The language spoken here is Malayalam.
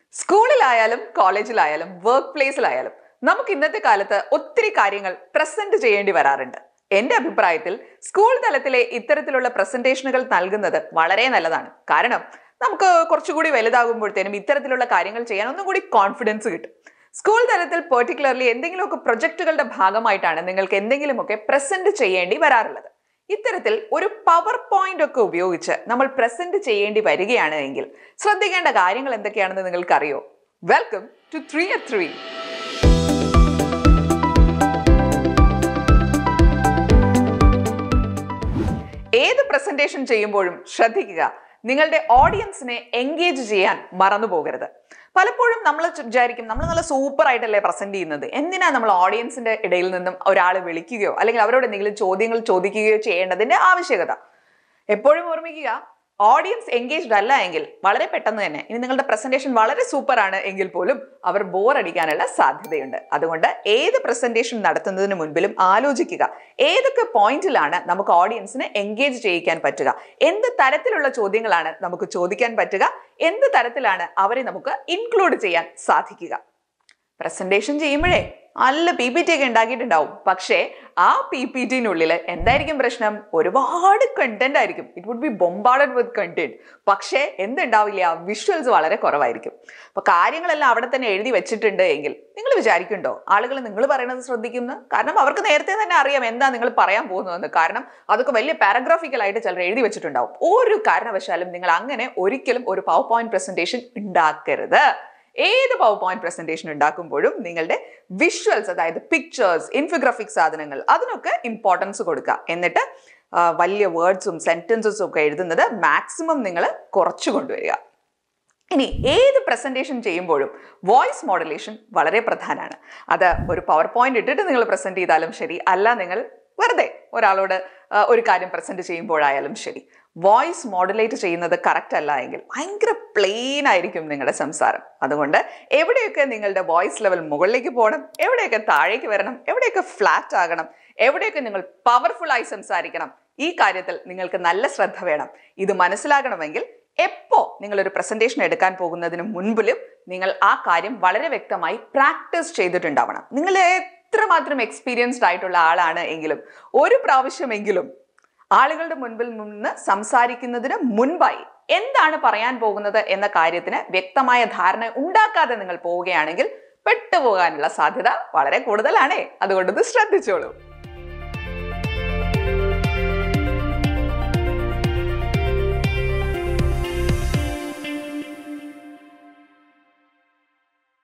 സ്കൂളിലായാലും കോളേജിലായാലും വർക്ക് പ്ലേസിലായാലും നമുക്ക് ഇന്നത്തെ കാലത്ത് ഒത്തിരി കാര്യങ്ങൾ പ്രസന്റ് ചെയ്യേണ്ടി വരാറുണ്ട്. എന്റെ അഭിപ്രായത്തിൽ സ്കൂൾ തലത്തിലെ ഇത്തരത്തിലുള്ള പ്രസന്റേഷനുകൾ നൽകുന്നത് വളരെ നല്ലതാണ്. കാരണം നമുക്ക് കുറച്ചുകൂടി വലുതാകുമ്പോഴത്തേനും ഇത്തരത്തിലുള്ള കാര്യങ്ങൾ ചെയ്യാൻ ഒന്നും കൂടി കോൺഫിഡൻസ് കിട്ടും. സ്കൂൾ തലത്തിൽ പെർട്ടിക്കുലർലി എന്തെങ്കിലുമൊക്കെ പ്രൊജക്ടുകളുടെ ഭാഗമായിട്ടാണ് നിങ്ങൾക്ക് എന്തെങ്കിലുമൊക്കെ പ്രസന്റ് ചെയ്യേണ്ടി വരാറുള്ളത്. ഇത്തരത്തിൽ ഒരു പവർ പോയിന്റ് ഒക്കെ ഉപയോഗിച്ച് നമ്മൾ പ്രസന്റ് ചെയ്യേണ്ടി വരികയാണ് എങ്കിൽ ശ്രദ്ധിക്കേണ്ട കാര്യങ്ങൾ എന്തൊക്കെയാണെന്ന് നിങ്ങൾക്കറിയോ? Welcome to 3 at 3. ഏത് പ്രസന്റേഷൻ ചെയ്യുമ്പോഴും ശ്രദ്ധിക്കുക, നിങ്ങളുടെ ഓഡിയൻസിനെ എൻഗേജ് ചെയ്യാൻ മറന്നു പോകരുത്. പലപ്പോഴും നമ്മൾ വിചാരിക്കും നമ്മൾ നല്ല സൂപ്പർ ആയിട്ടല്ലേ പ്രസന്റ് ചെയ്യുന്നത്, എന്തിനാ നമ്മൾ ഓഡിയൻസിന്റെ ഇടയിൽ നിന്നും ഒരാളെ വിളിക്കുകയോ അല്ലെങ്കിൽ അവരോട് എന്തെങ്കിലും ചോദ്യങ്ങൾ ചോദിക്കുകയോ ചെയ്യേണ്ടതിന്റെ ആവശ്യകത. എപ്പോഴും ഓർമ്മിക്കുക, ഓഡിയൻസ് എൻഗേജ്ഡ് അല്ല എങ്കിൽ വളരെ പെട്ടെന്ന് തന്നെ ഇനി നിങ്ങളുടെ പ്രസന്റേഷൻ വളരെ സൂപ്പർ ആണ് എങ്കിൽ പോലും അവർ ബോർ അടിക്കാനുള്ള സാധ്യതയുണ്ട്. അതുകൊണ്ട് ഏത് പ്രസന്റേഷൻ നടത്തുന്നതിന് മുൻപിലും ആലോചിക്കുക, ഏതൊക്കെ പോയിന്റിലാണ് നമുക്ക് ഓഡിയൻസിനെ എൻഗേജ് ചെയ്യിക്കാൻ പറ്റുക, എന്ത് തരത്തിലുള്ള ചോദ്യങ്ങളാണ് നമുക്ക് ചോദിക്കാൻ പറ്റുക, എന്ത് തരത്തിലാണ് അവരെ നമുക്ക് ഇൻക്ലൂഡ് ചെയ്യാൻ സാധിക്കുക. പ്രസന്റേഷൻ ചെയ്യുമ്പോഴേ നല്ല PPT ഒക്കെ ഉണ്ടാക്കിയിട്ടുണ്ടാവും. പക്ഷേ ആ PPTനുള്ളിൽ എന്തായിരിക്കും പ്രശ്നം? ഒരുപാട് കണ്ടന്റ് ആയിരിക്കും. It would be bombarded with content. പക്ഷേ എന്തുണ്ടാവില്ല? വിഷ്വൽസ് വളരെ കുറവായിരിക്കും. അപ്പൊ കാര്യങ്ങളെല്ലാം അവിടെ തന്നെ എഴുതി വെച്ചിട്ടുണ്ട് എങ്കിൽ നിങ്ങൾ വിചാരിക്കുന്നുണ്ടോ ആളുകൾ നിങ്ങൾ പറയുന്നത് ശ്രദ്ധിക്കുന്നു? കാരണം അവർക്ക് നേരത്തെ തന്നെ അറിയാം എന്താ നിങ്ങൾ പറയാൻ പോകുന്നതെന്ന്. കാരണം അതൊക്കെ വലിയ പാരഗ്രാഫിക്കലായിട്ട് ചിലർ എഴുതി വെച്ചിട്ടുണ്ടാവും. ഒരു കാരണവശാലും നിങ്ങൾ അങ്ങനെ ഒരിക്കലും ഒരു പവർ പോയിന്റ് പ്രസന്റേഷൻ ഉണ്ടാക്കരുത്. ഏത് പവർ പോയിന്റ് പ്രസന്റേഷൻ ഉണ്ടാക്കുമ്പോഴും നിങ്ങളുടെ വിഷ്വൽസ്, അതായത് പിക്ചേഴ്സ്, ഇൻഫോഗ്രാഫിക് സാധനങ്ങൾ, അതിനൊക്കെ ഇമ്പോർട്ടൻസ് കൊടുക്കുക. എന്നിട്ട് വലിയ വേർഡ്സും സെന്റൻസസും ഒക്കെ എഴുതുന്നത് മാക്സിമം നിങ്ങൾ കുറച്ചു കൊണ്ടുവരിക. ഇനി ഏത് പ്രസന്റേഷൻ ചെയ്യുമ്പോഴും വോയിസ് മോഡുലേഷൻ വളരെ പ്രധാനമാണ്. അത് ഒരു പവർ പോയിന്റ് ഇട്ടിട്ട് നിങ്ങൾ പ്രസന്റ് ചെയ്താലും ശരി, അല്ല നിങ്ങൾ വെറുതെ ഒരാളോട് ഒരു കാര്യം പ്രസന്റ് ചെയ്യുമ്പോഴായാലും ശരി, വോയിസ് മോഡുലേറ്റ് ചെയ്യുന്നത് കറക്റ്റ് അല്ല എങ്കിൽ ഭയങ്കര പ്ലെയിൻ ആയിരിക്കും നിങ്ങളുടെ സംസാരം. അതുകൊണ്ട് എവിടെയൊക്കെ നിങ്ങളുടെ വോയിസ് ലെവൽ മുകളിലേക്ക് പോകണം, എവിടെയൊക്കെ താഴേക്ക് വരണം, എവിടെയൊക്കെ ഫ്ലാറ്റ് ആകണം, എവിടെയൊക്കെ നിങ്ങൾ പവർഫുൾ ആയി സംസാരിക്കണം, ഈ കാര്യത്തിൽ നിങ്ങൾക്ക് നല്ല ശ്രദ്ധ വേണം. ഇത് മനസ്സിലാകണമെങ്കിൽ എപ്പോ നിങ്ങളൊരു പ്രസന്റേഷൻ എടുക്കാൻ പോകുന്നതിന് മുൻപിലും നിങ്ങൾ ആ കാര്യം വളരെ വ്യക്തമായി പ്രാക്ടീസ് ചെയ്തിട്ടുണ്ടാവണം. നിങ്ങൾ എത്രമാത്രം എക്സ്പീരിയൻസ്ഡ് ആയിട്ടുള്ള ആളാണ് എങ്കിലും ഒരു പ്രാവശ്യമെങ്കിലും ആളുകളുടെ മുൻപിൽ നിന്ന് സംസാരിക്കുന്നതിന് മുൻപായി എന്താണ് പറയാൻ പോകുന്നത് എന്ന കാര്യത്തിന് വ്യക്തമായ ധാരണ ഉണ്ടാക്കാതെ നിങ്ങൾ പോവുകയാണെങ്കിൽ പെട്ടുപോകാനുള്ള സാധ്യത വളരെ കൂടുതലാണ്. അതുകൊണ്ട് ഇത് ശ്രദ്ധിച്ചോളൂ.